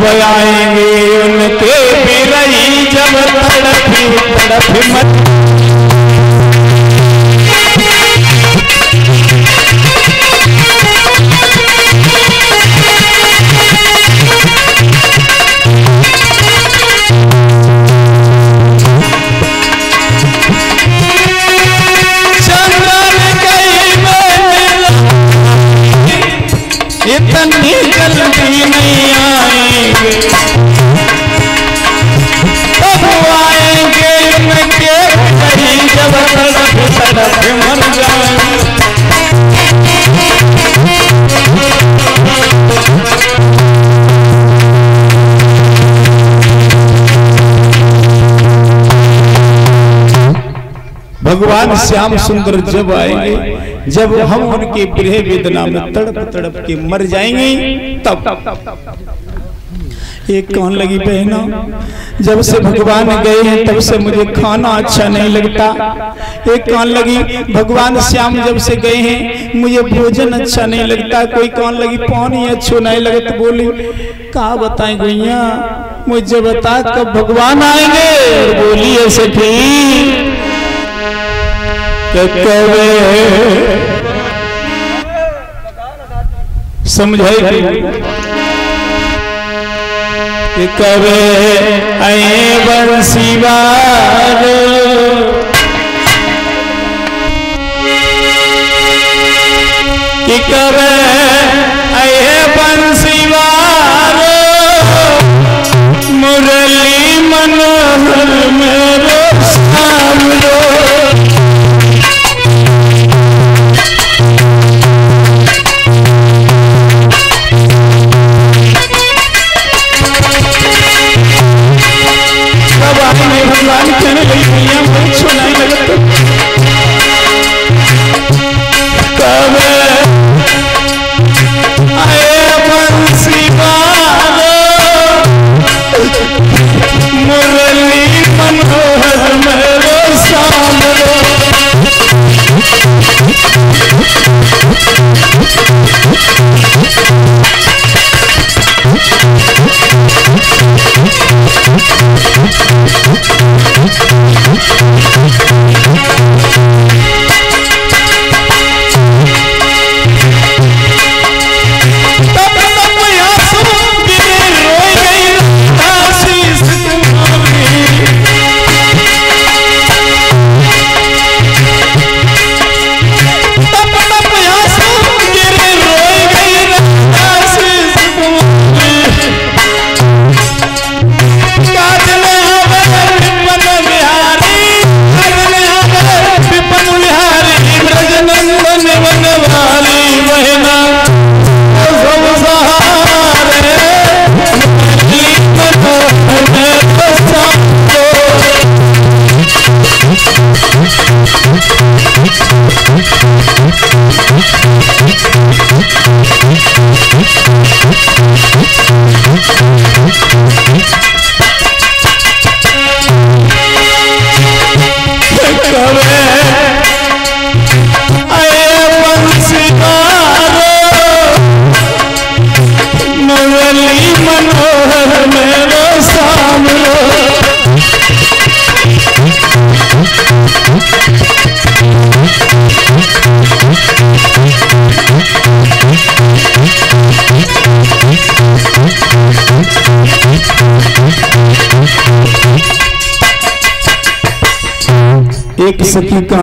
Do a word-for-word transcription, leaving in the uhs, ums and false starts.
आएंगे उनके बिरही जब तड़फी तड़फ मत इतनी जल्दी नहीं आएंगे, तब आएंगे उनके बिरही जब तड़फ तड़फ मर जाएंगे। भगवान श्याम सुंदर जब आएंगे, जब हम उनके बिरह वेदना में तड़प तड़प के मर जाएंगे, तब एक कहने लगी बहना, जब से भगवान गए हैं तब से मुझे खाना अच्छा नहीं लगता। एक कहने लगी भगवान श्याम जब से गए हैं मुझे भोजन अच्छा नहीं लगता। कोई कहने लगी पानी अच्छा नहीं लगता। बोली कहा बताएं गैया, मुझे बता कब भगवान आएंगे। बोली ऐसे ठीक समझाई कि कवे आए बंसीवार, कि कवे आए बंसीवार, मुरली मनोहर मेरो सामरो। भगवान कहने लगी भैया मुझे सुनाई लगता कब आए बंसीवार, मुरली मनोहर मेरो सामरो। एक सखी का